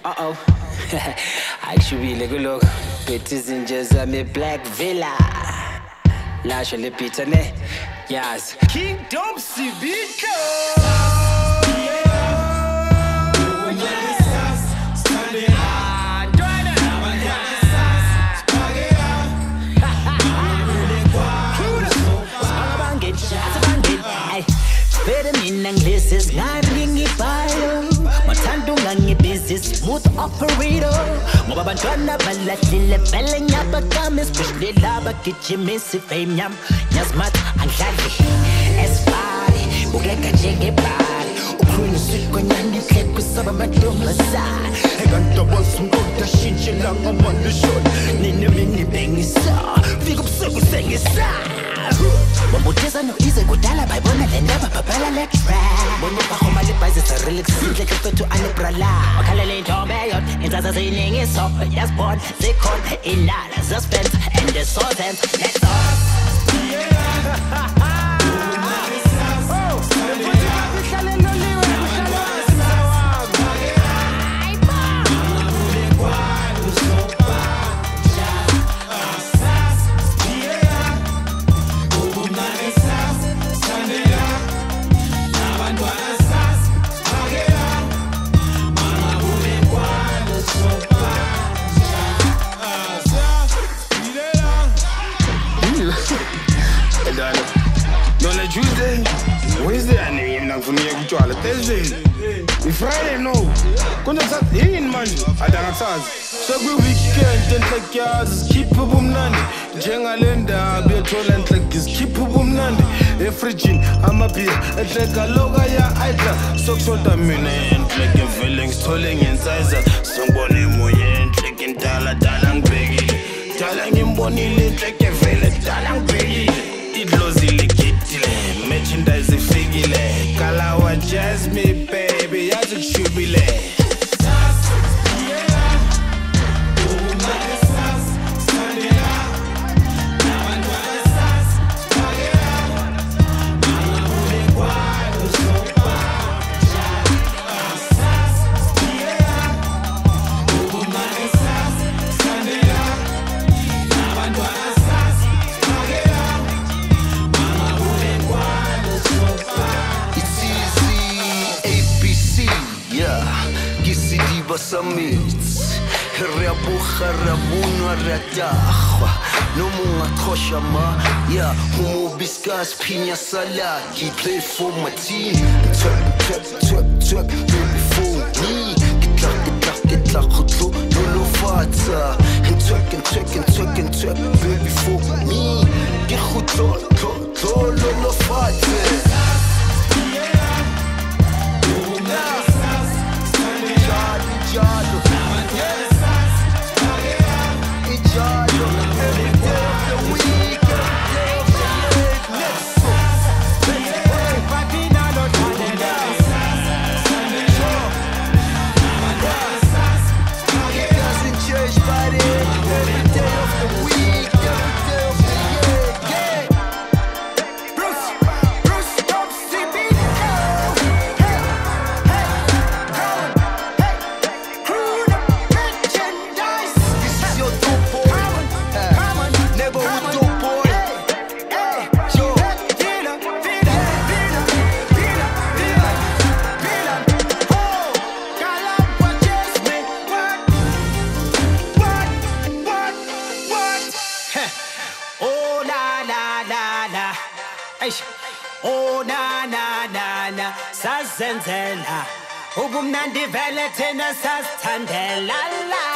Uh-oh. Actually, look. Bitches in just a Black Villa. Lasha le pizza ne. Yes. Kingdom Civico. This is not ringy bio. Matando ngangi business smooth operator. Mobabantwana balatile belenya bakame especially laba kichimisi fame nyam. Nyasmat anglali espari bugeka jege bari. Ukhuni siko nyandi kleku saba madoma sa. Eganto bosu ngota shinchila ngamandishon. Nini mini bengisa. Figu psugu sengisa. Wambutisa no ize kudala bayibona le ndaba babhala le track. Bona bahoma le bhayizi sarelix sidle kefethu anebrala. Wakhala le ntombe yot inzaza ziningi so yasibona zikhona ilala suspense and the suspense. Let's Tuesday, Wednesday, and even for me, Thursday. Friday, no. Contact in Monday. I don't know. So we weekend, then like yours, keep a boom nandi. Jengalenda, be a toilet like this, keep a boom nandi. A fridging, I'm a beer, and like a loga, ya idla. So dominant, like a feelings, tolling inside. Somebody more, like in Talang Peggy. Talang in Bonnie, like a feeling, Talang Peggy. It loves merchandise figile, Kalawa Jasmine, baby, as it should be late. Samits Rabuha Rabuna Radahwa No more Koshama Yeah, Homo Biscas Pina Salaki Play for my team Twerk Baby for me Get luck Lolo Fata And twerk Baby for me Get hooked Lolo Fata Oh na sazenzela ubumnandi vele thina sasithandela la